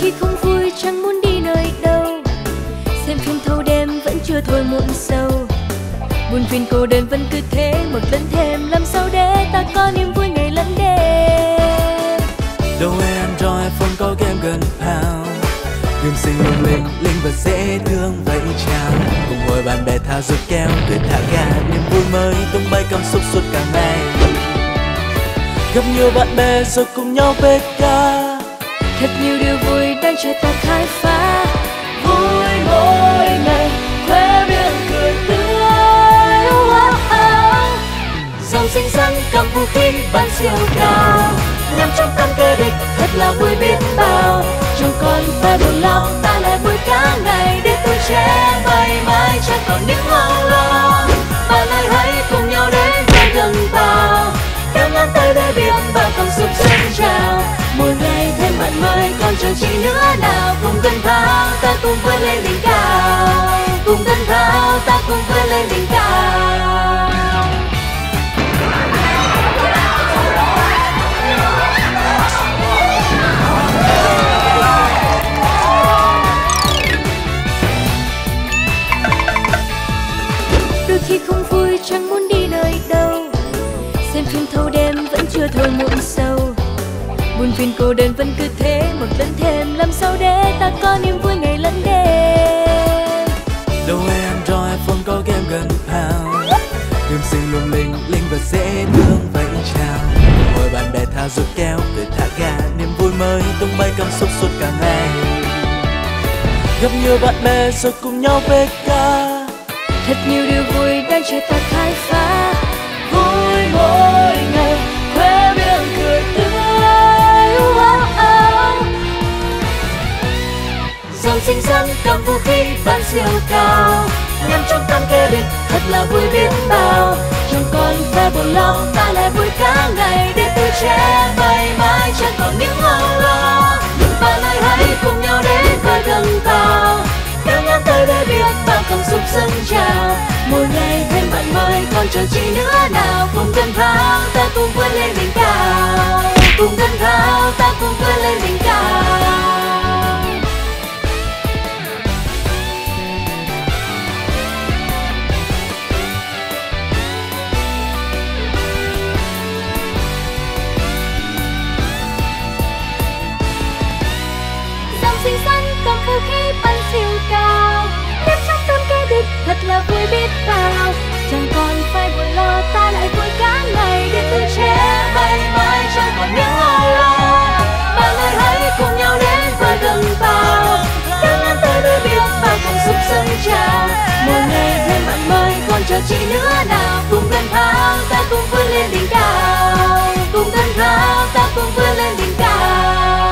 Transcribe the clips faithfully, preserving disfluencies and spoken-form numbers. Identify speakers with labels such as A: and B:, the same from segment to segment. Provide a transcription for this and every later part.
A: khi không vui chẳng muốn đi nơi đâu, xem phim thâu đêm vẫn chưa thôi muộn sâu. Buồn phiền cô đơn vẫn cứ thế một lần thêm, làm sao để ta có niềm vui ngày lẫn đêm.
B: Đâu ai Android phone có game gần pound, game xinh lung linh linh và dễ thương vậy chàng. Cùng ngồi bạn bè thao rượt keo cười thả ga, niềm vui mới tung bay cảm xúc suốt cả ngày. Gặp nhiều bạn bè rồi cùng nhau bê ca,
A: thật nhiều điều vui đang chờ ta khám phá. Vui mỗi ngày khoe miệng cười tươi, dòng xinh xắn cầm vũ khí bắn siêu cao, nằm trong tâm kẻ địch thật là vui biết bao. Chẳng còn phải buồn lo, ta lại vui cả ngày để tuổi trẻ bay mãi chẳng còn những âu lo. Bạn ơi hãy cùng nhau đến với gần vào, kéo ngón tay để biết bao cảm xúc dâng trào. Mỗi ngày thêm bạn mới còn chờ chi nữa nào, cùng tân thao ta cùng vươn lên đỉnh cao, cùng tân thao ta cùng vươn lên đỉnh cao. Đôi khi không vui chẳng muốn đi nơi đâu, xem phim thâu đêm vẫn chưa thôi muộn sâu. Buồn phiền cô đơn vẫn cứ thế một lần thêm, làm sao để ta có niềm vui ngày lẫn đêm.
B: đâu ai Android phone có game gần pound, game xinh lung linh linh và dễ thương vậy chàng. Ngồi bạn bè thao rượt keo cười thả ga, niềm vui mới tung bay cảm xúc suốt cả ngày. Gặp nhiều bạn bè rồi cùng nhau bê ca,
A: thật nhiều điều vui đang chờ ta khám phá. Vui mỗi ngày khoe miệng cười tươi, dòng xinh xắn cầm vũ khí bắn siêu cao, nằm trong tâm kẻ địch thật là vui biết bao. Chẳng còn phải buồn lo, ta lại vui cả ngày để tuổi trẻ bay mãi chẳng còn những âu lo. Bạn ơi hãy cùng nhau đến với gần vào, kéo ngón tay để biết bao cảm xúc dâng trào. Mỗi ngày thêm bạn mới còn chờ chi nữa nào, cùng tân thao ta cùng vươn lên đỉnh cao, cùng tân thao ta cùng vươn lên đỉnh cao. Xinh xắn cầm vũ khí bắn siêu cao, nếp trong tâm kẻ địch thật là vui biết bao. Chẳng còn phải buồn lo, ta lại vui cả ngày để tuổi trẻ bay mãi chẳng còn những âu lo. Bạn ơi hãy cùng nhau đến với gần vào, kéo ngón tay để biết bao cảm xúc dâng trào. Mỗi ngày thêm bạn mới còn chờ chi nữa nào, cùng tân thao ta cùng vươn lên đỉnh cao, cùng tân thao ta cùng vươn lên đỉnh cao.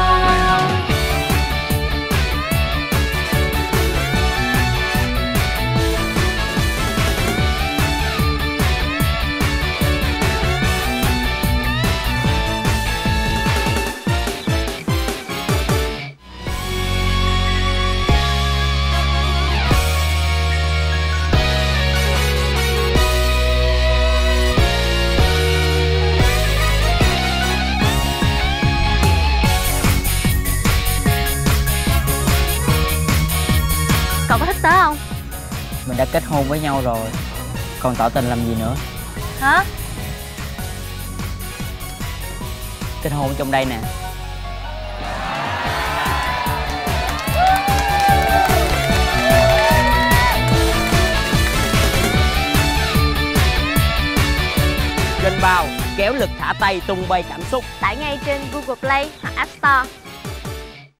C: Cậu có thích tớ không?
D: Mình đã kết hôn với nhau rồi, còn tỏ tình làm gì nữa?
C: Hả?
D: Kết hôn trong đây nè. Kênh Bao kéo lực thả tay tung bay cảm xúc.
C: Tải ngay trên Google Play hoặc App Store.